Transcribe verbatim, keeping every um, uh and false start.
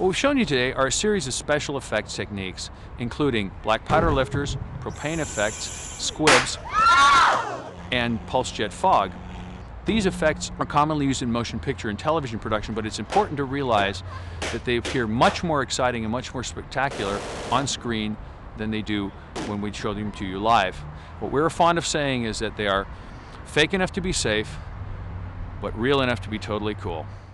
What we've shown you today are a series of special effects techniques, including black powder lifters, propane effects, squibs, and pulse jet fog. These effects are commonly used in motion picture and television production, but it's important to realize that they appear much more exciting and much more spectacular on screen than they do when we show them to you live. What we're fond of saying is that they are fake enough to be safe, but real enough to be totally cool.